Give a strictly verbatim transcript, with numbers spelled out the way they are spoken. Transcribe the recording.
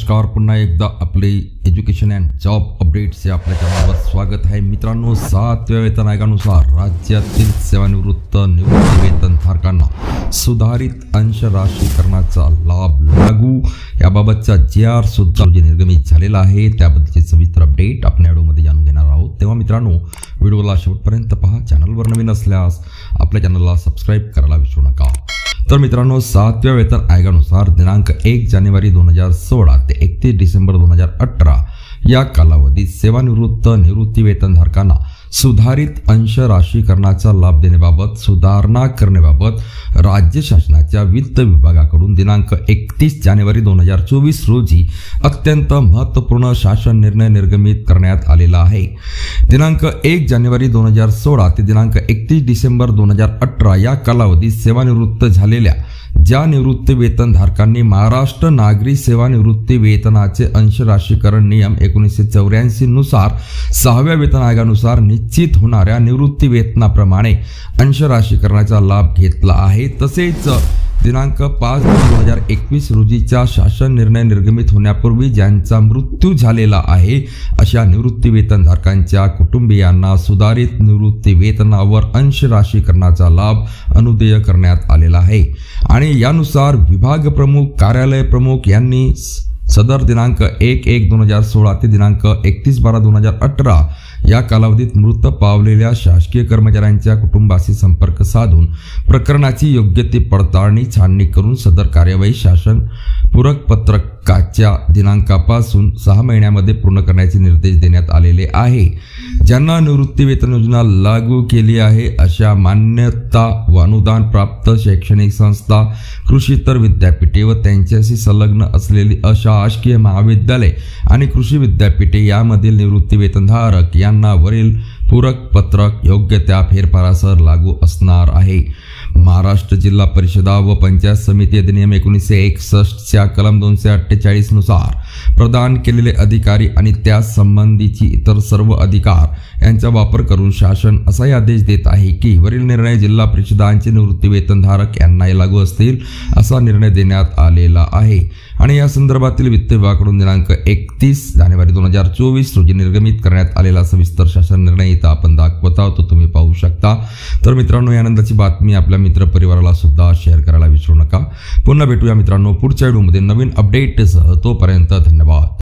नमस्कार, पुन्हा एकदा आपले एज्युकेशन अँड जॉब अपडेट्सचे आपल्या चॅनलवर स्वागत आहे मित्रांनो। सातव्या वेतन आयोगानुसार राज्यातील सेवानिवृत्त निवृत्ती वेतनधारकांना सुधारित अंश राशीकरणाचा लाभ लागू याबाबतचा जे आर सुद्धा निर्गमित झालेला आहे। त्याबद्दलचे सविस्तर अपडेट आपण या व्हिडिओमध्ये जाणून घेणार आहोत। तेव्हा मित्रांनो, व्हिडिओला शेवटपर्यंत पहा। चॅनलवर नवीन असल्यास आपल्या चॅनलला सबस्क्राइब करायला विसरू नका। तर मित्रांनो, सातव्या वेतन आयोगानुसार दिनांक एक जानेवारी दोन हजार सोळा ते एकतीस डिसेंबर दोन हजार अठरा या कालावधीत सेवानिवृत्त निवृत्ती वेतनधारकांना सुधारित अंश राशीकरणाचा लाभ देण्याबाबत सुधारणा करण्याबाबत राज्य शासनाच्या वित्त विभागाकडून दिनांक एकतीस जानेवारी दोन हजार चोवीस रोजी अत्यंत महत्त्वपूर्ण शासन निर्णय निर्गमित करण्यात आलेला आहे। दिनांक एक जानेवारी दोन हजार सोळा ते दिनांक एकतीस डिसेंबर दोन हजार अठरा या कालावधीत सेवानिवृत्त झालेल्या ज्या निवृत्ती वेतनधारकांनी महाराष्ट्र नागरी सेवानिवृत्ती वेतनाचे अंश राशीकरण नियम एकोणीसशे चौऱ्याऐंशी नुसार सहाव्या वेतन आयोगानुसार निश्चित होणाऱ्या निवृत्ती वेतनाप्रमाणे अंश राशीकरणाचा लाभ घेतला आहे, तसेच दिनांक पाच दोन हजार एकवीस रोजीच्या शासन निर्णय निर्गमित होण्यापूर्वी ज्यांचा मृत्यू झालेला आहे अशा निवृत्ती वेतनधारकांच्या कुटुंबियांना सुधारित निवृत्ती वेतनावर अंश राशीकरणाचा लाभ अनुदेय करण्यात आलेला आहे। आणि यानुसार विभाग प्रमुख, कार्यालय प्रमुख यांनी सदर दिनांक एक एक दोन हजार सोळा ते दिनांक एकतीस बारा दोन हजार अठरा या कालावधीत मृत पावलेल्या शासकीय कर्मचाऱ्यांच्या कुटुंबाशी संपर्क साधून प्रकरणाची योग्य ती पडताळणी छाननी करून सदर कार्यवाही शासन पूरक पत्रकाच्या दिनांकापासून सहा महिन्यामध्ये पूर्ण करण्याचे निर्देश देण्यात आलेले आहे। ज्यांना निवृत्ती वेतन योजना लागू केली आहे अशा मान्यता व अनुदान प्राप्त शैक्षणिक संस्था, कृषीतर विद्यापीठे व त्यांच्याशी संलग्न असलेली अशासकीय महाविद्यालय आणि कृषी विद्यापीठे यामधील निवृत्ती वेतनधारक यांना वरील पूरक पत्रक योग्य त्या फेरफारासह लागू असणार आहे। महाराष्ट्र जिल्हा परिषदा व पंचायत समिती अधिनियम एकोणीसशे एकसष्टच्या कलम दोनशे अठ्ठेचाळीस नुसार प्रदान केलेले अधिकारी आणि त्या संबंधीची इतर सर्व अधिकार यांचा वापर करून शासन असाही आदेश देत आहे की वरील निर्णय जिल्हा परिषदांचे निवृत्ती वेतनधारक यांनाही लागू असतील असा निर्णय देण्यात आलेला आहे। आणि या संदर्भातील वित्त विभागाकडून दिनांक एकतीस जानेवारी दोन हजार चोवीस रोजी निर्गमित करण्यात आलेला सविस्तर शासन निर्णय इथं आपण दाखवत आहोत, तो तुम्ही पाहू शकता। तर मित्रांनो, यानंतरची बातमी आपल्या मित्र परिवाराला सुद्धा शेअर करायला विसरू नका। पुन्हा भेटूया मित्रांनो पुढच्या व्हिडिओमध्ये नवीन अपडेटसह। तोपर्यंत धन्यवाद।